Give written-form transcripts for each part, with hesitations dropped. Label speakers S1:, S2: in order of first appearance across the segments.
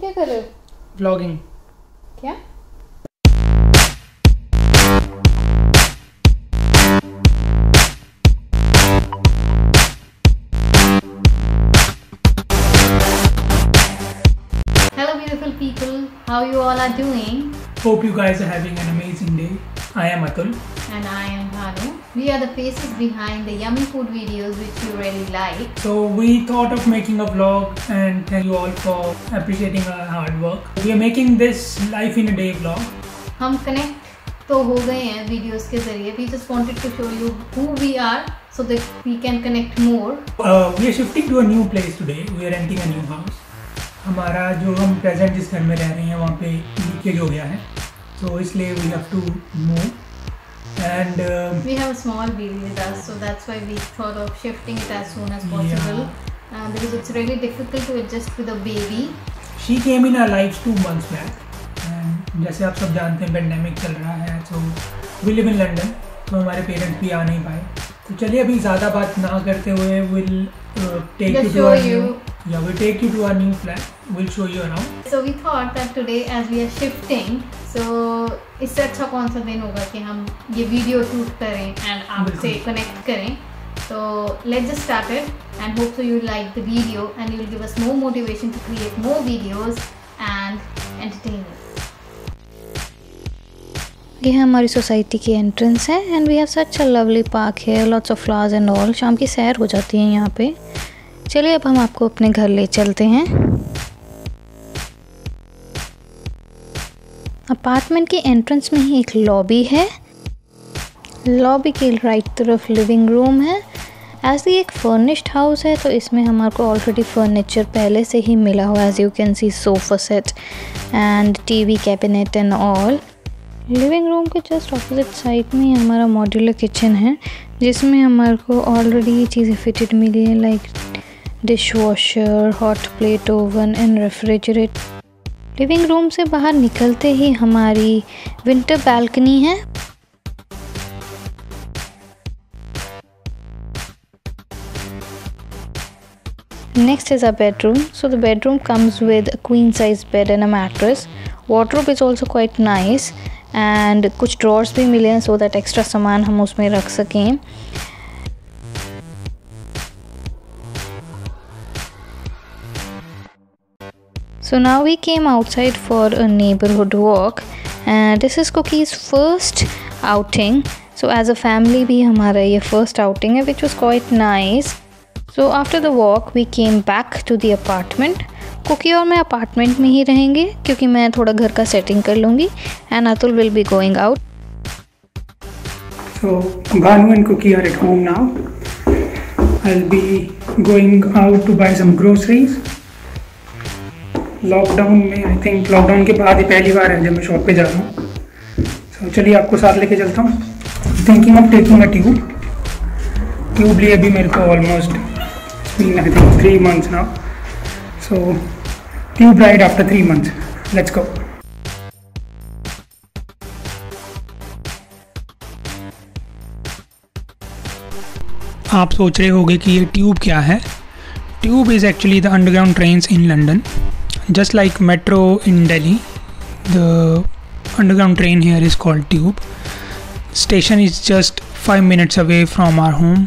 S1: क्या कर रहे हो?
S2: व्लॉगिंग।
S1: क्या? Hello beautiful people, how you all are doing?
S2: Hope you guys are having an amazing day. I am Atul.
S1: And I am Bhanu. We are the faces behind the yummy food videos which you really like.
S2: So we thought of making a vlog and thank you all for appreciating our hard work. We are making this life in a day vlog.
S1: हम connect तो हो गए हैं videos के जरिए. We just wanted to show you who we are so that we can connect more.
S2: We are shifting to a new place today. We are renting a new house. हमारा जो हम present जिस घर में रह रहे हैं वहाँ पे लीकेज हो गया है, तो इसलिए we have to move. And
S1: we have a small baby with us, so that's why we thought of shifting it as soon as possible.
S2: Yeah.
S1: Because it's really difficult to adjust with a baby.
S2: She came in our lives 2 months back. And जैसे आप सब जानते हैं pandemic चल रहा है, so we live in London, तो हमारे पेरेंट्स भी आ नहीं पाए. तो चलिए अभी ज़्यादा बात ना करते हुए we'll take you to our new flat. We'll show you around.
S1: So we thought that today as we are shifting, so इससे अच्छा कौन सा दिन होगा कि हम ये वीडियो शूट करें and आपसे कनेक्ट करें. So let's just start it and hope so you like the video and you will give us more motivation to create more videos and entertain us.
S3: ये हमारी सोसाइटी की entrance है and we have such a lovely park है, lots of flowers and all. शाम की सैर हो जाती है यहाँ पे. चलिए अब हम आपको अपने घर ले चलते हैं. अपार्टमेंट की एंट्रेंस में ही एक लॉबी है. लॉबी के राइट तरफ लिविंग रूम है. एज ये एक फर्निश्ड हाउस है तो इसमें हमारे को ऑलरेडी फर्नीचर पहले से ही मिला हुआ. As you can see sofa set and TV cabinet and all. Living room के जस्ट ऑपोजिट साइड में हमारा मॉड्यूलर किचन है जिसमें हमारे को ऑलरेडी ये चीज़ें फिटेड मिली है, like dish washer, hot plate, oven and refrigerator. Living room से बाहर निकलते ही हमारी विंटर बालकनी है. Next is our bedroom. So the bedroom comes with a queen size bed and a mattress. Wardrobe is also quite nice and कुछ drawers भी मिले हैं so that extra सामान हम उसमें रख सकें. So now we came outside for a neighborhood walk and this is Cookie's first outing. So as a family भी हमारा ये first outing है which was quite nice. So after the walk we came back to the apartment. Cookie और मैं apartment में ही रहेंगे क्योंकि मैं थोड़ा घर का सेटिंग कर लूँगी and Atul will be going out.
S2: So Bhanu and Cookie are at home now. I'll be going out to buy some groceries. Lockdown में आई थिंक लॉकडाउन के बाद ही पहली बार है जब मैं शॉप पे जा रहा हूँ. So चलिए आपको साथ लेके चलता हूँ. Thinking of taking a tube लिए अभी मेरे को almost I think 3 months now. So tube ride after 3 months. Let's go. आप सोच रहे होंगे कि ये ट्यूब क्या है. Tube is actually the underground trains in London. Just like metro in Delhi, the underground train here is called tube. Station is just 5 minutes away from our home.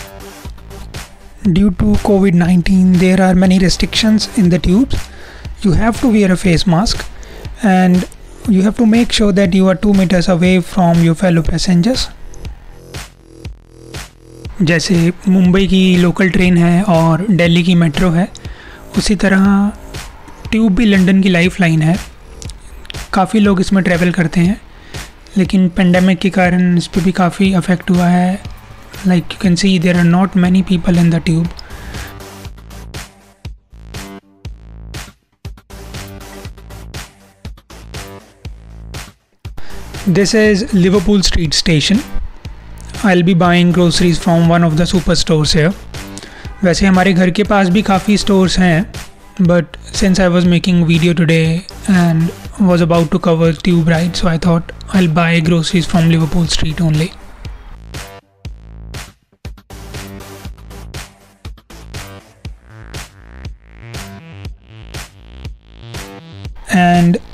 S2: Due to COVID-19, there are many restrictions in the tubes. You have to wear a face mask and you have to make sure that you are 2 meters away from your fellow passengers. जैसे मुंबई की local train है और दिल्ली की metro है, उसी तरह tube भी London की लाइफ लाइन है. काफ़ी लोग इसमें ट्रैवल करते हैं लेकिन पेंडेमिक के कारण इस पर भी काफ़ी अफेक्ट हुआ है. Like you can see there are not many people in the tube. This is Liverpool Street station. I will be buying groceries from one of the super stores here. वैसे हमारे घर के पास भी काफ़ी स्टोर्स हैं, but since I was making video today and was about to cover tube ride, so I thought I'll buy groceries from Liverpool Street only.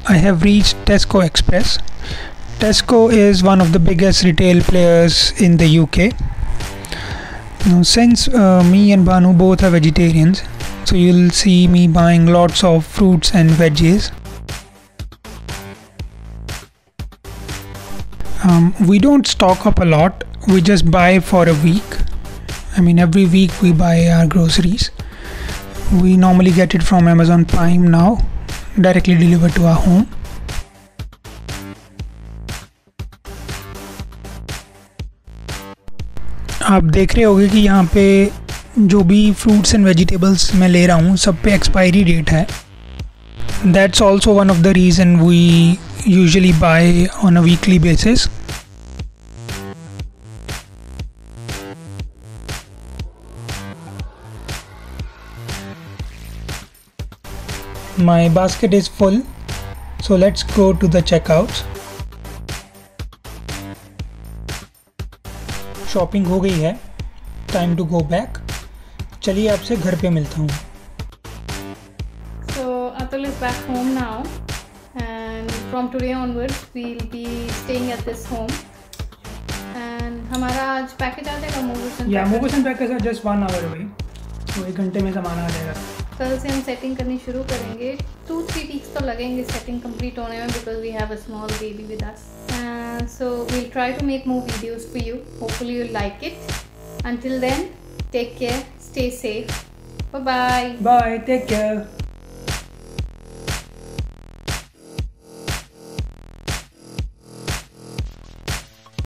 S2: I have reached Tesco Express. Tesco is one of the biggest retail players in the UK. Now, since me and Banu both are vegetarians, so you'll see me buying lots of fruits and veggies. We don't stock up a lot, we just buy for a week. I mean, every week we buy our groceries. We normally get it from Amazon Prime now, directly delivered to our home. आप देख रहे होंगे कि यहाँ पे जो भी fruits and vegetables मैं ले रहा हूँ सब पे एक्सपायरी डेट है. That's also one of the reason we usually buy on a weekly basis. My basket is full, so let's go to the checkouts. Shopping हो गई है, टाइम टू गो बैक. चलिए आपसे घर पे मिलता हूँ.
S1: So Atul is back home now, and from today onwards we'll be staying at this home. And हमारा आज पैकेज आ जाएगा
S2: मोगोसन पैकेज है जस्ट 1 hour अवे, तो 1 घंटे में सामान आ जाएगा.
S1: कल से हम सेटिंग करनी शुरू करेंगे. 2-3 वीक्स तो लगेंगे सेटिंग कंप्लीट होने में, because we have a small baby with us. So we'll try to make more videos for you. Hopefully you'll like it. Until then, take care, stay safe. Bye bye.
S2: Bye, take care.